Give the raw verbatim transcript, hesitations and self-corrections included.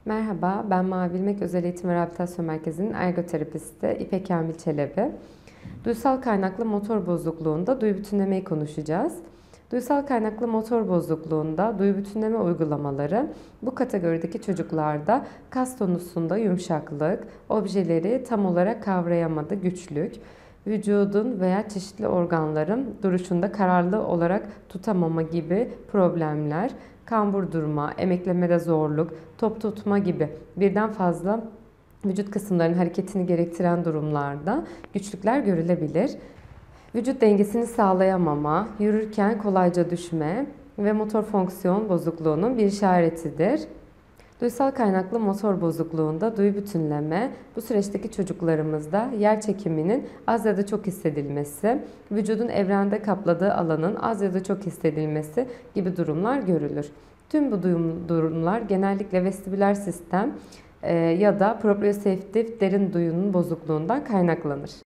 Merhaba, ben Mavi İlmek Özel Eğitim ve Rehabilitasyon Merkezi'nin ergoterapisti İpek Kamil Çelebi. Duysal kaynaklı motor bozukluğunda duyu bütünlemeyi konuşacağız. Duysal kaynaklı motor bozukluğunda duyu bütünleme uygulamaları bu kategorideki çocuklarda kas tonusunda yumuşaklık, objeleri tam olarak kavrayamada güçlük, vücudun veya çeşitli organların duruşunda kararlı olarak tutamama gibi problemler, kambur durma, emeklemede zorluk, top tutma gibi birden fazla vücut kısımlarının hareketini gerektiren durumlarda güçlükler görülebilir. Vücut dengesini sağlayamama, yürürken kolayca düşme ve motor fonksiyon bozukluğunun bir işaretidir. Duysal kaynaklı motor bozukluğunda duyu bütünleme, bu süreçteki çocuklarımızda yer çekiminin az ya da çok hissedilmesi, vücudun evrende kapladığı alanın az ya da çok hissedilmesi gibi durumlar görülür. Tüm bu durumlar genellikle vestibüler sistem ya da proprioceptif derin duyunun bozukluğundan kaynaklanır.